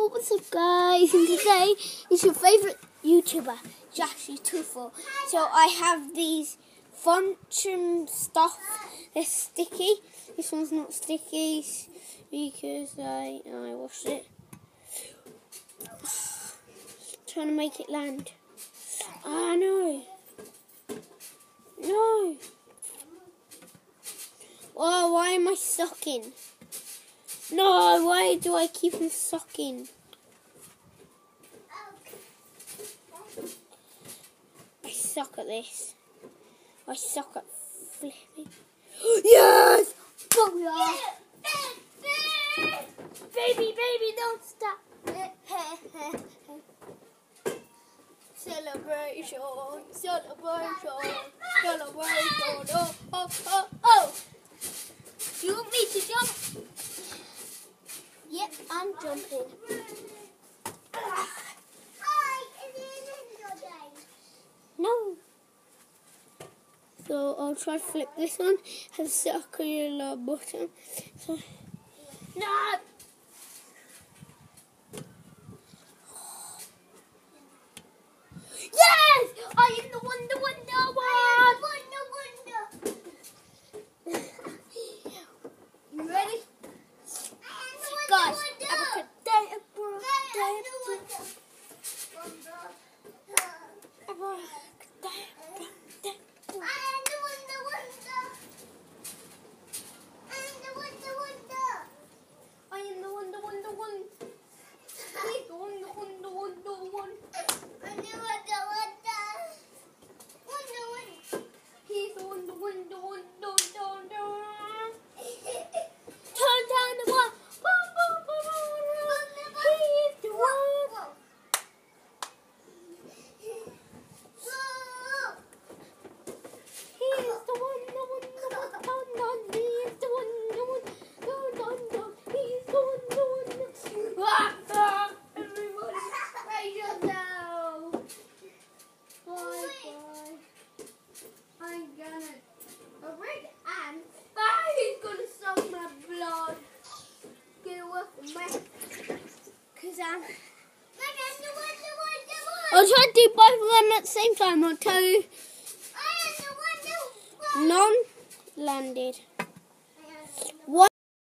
Yo, what's up guys, and today is your favourite YouTuber, Josh2. So I have these Fungus stuff. They're sticky. This one's not sticky because I washed it. Trying to make it land. Ah, no. No. Oh, why am I sucking? No, why do I keep on sucking? I suck at this. I suck at flipping. Yes! Booyah! Baby, don't stop. Celebration. Oh. You want me to jump? Yep, I'm jumping. No. So I'll try to flip this one. Has a circular bottom. So, no. Yes! I am the wonder one. You ready? Guys, I'll try to do both of them at the same time. I'll tell you. None landed.